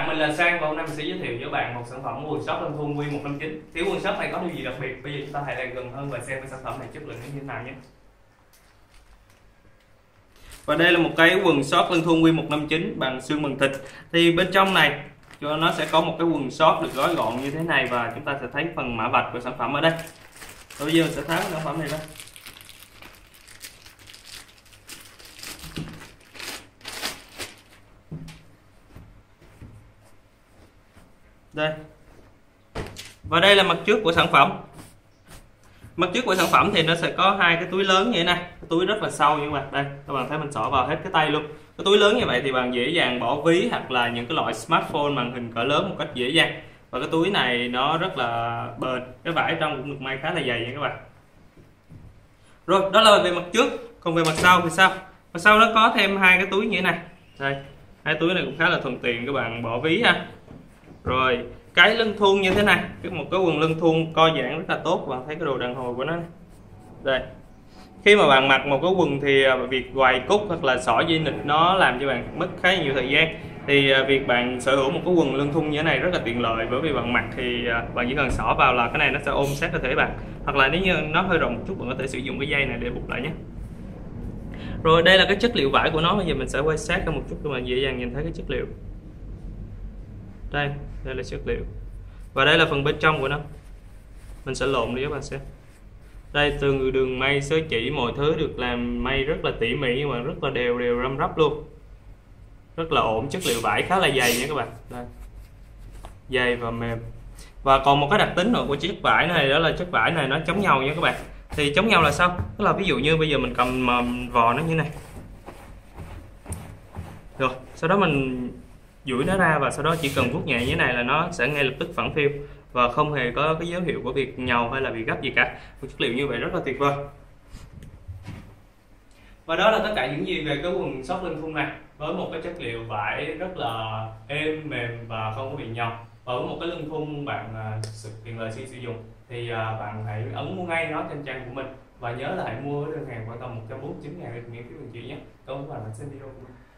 bạn, mình là Sang và hôm nay mình sẽ giới thiệu với bạn một sản phẩm quần short Lân Thun Q159. Thì quần short này có điều gì đặc biệt? Bây giờ chúng ta hãy lại gần hơn và xem cái sản phẩm này chất lượng như thế nào nhé. Và đây là một cái quần short Lân Thun Q159 bằng xương bằng thịt. Thì bên trong này nó sẽ có một cái quần short được gói gọn như thế này và chúng ta sẽ thấy phần mã vạch của sản phẩm ở đây. Bây giờ mình sẽ tháo sản phẩm này ra. Đây. Và đây là mặt trước của sản phẩm. Mặt trước của sản phẩm thì nó sẽ có hai cái túi lớn như thế này, cái túi rất là sâu như vậy. Đây, các bạn thấy mình xỏ vào hết cái tay luôn. Cái túi lớn như vậy thì bạn dễ dàng bỏ ví hoặc là những cái loại smartphone màn hình cỡ lớn một cách dễ dàng. Và cái túi này nó rất là bền, cái vải trong cũng được may khá là dày nha các bạn. Rồi, đó là về mặt trước. Còn về mặt sau thì sao? Mặt sau nó có thêm hai cái túi như thế này. Đây, hai túi này cũng khá là thuận tiện các bạn bỏ ví ha. Rồi cái lưng thun như thế này, một cái quần lưng thun co giãn rất là tốt. Bạn thấy cái đồ đàn hồi của nó này. Đây, khi mà bạn mặc một cái quần thì việc quài cúc hoặc là xỏ dây nịt nó làm cho bạn mất khá nhiều thời gian. Thì việc bạn sở hữu một cái quần lưng thun như thế này rất là tiện lợi, bởi vì bạn mặc thì bạn chỉ cần xỏ vào là cái này nó sẽ ôm sát cơ thể bạn, hoặc là nếu như nó hơi rộng một chút bạn có thể sử dụng cái dây này để buộc lại nhé. Rồi đây là cái chất liệu vải của nó. Bây giờ mình sẽ quay sát ra một chút để bạn dễ dàng nhìn thấy cái chất liệu. Đây là chất liệu. Và đây là phần bên trong của nó. Mình sẽ lộn đi các bạn xem. Đây, từ đường may xới chỉ mọi thứ được làm may rất là tỉ mỉ nhưng mà rất là đều răm rắp luôn. Rất là ổn, chất liệu vải khá là dày nha các bạn. Đây. Dày và mềm. Và còn một cái đặc tính nữa của chiếc vải này, đó là chất vải này nó chống nhau nha các bạn. Thì chống nhau là sao? Tức là ví dụ như bây giờ mình cầm vò nó như này. Rồi, sau đó mình duỗi nó ra và sau đó chỉ cần vuốt nhẹ như thế này là nó sẽ ngay lập tức phẳng phiu và không hề có cái dấu hiệu của việc nhàu hay là bị gấp gì cả. Một chất liệu như vậy rất là tuyệt vời. Và đó là tất cả những gì về cái quần short Lân Thun này, với một cái chất liệu vải rất là êm mềm và không có bị nhàu. Và với một cái lưng thun bạn tiện lợi khi sử dụng thì bạn hãy ấn mua ngay nó trên trang của mình và nhớ là hãy mua với đơn hàng khoảng tầm 149.000 miễn phí vận chuyển nhé. Cảm ơn các bạn đã xem video của mình.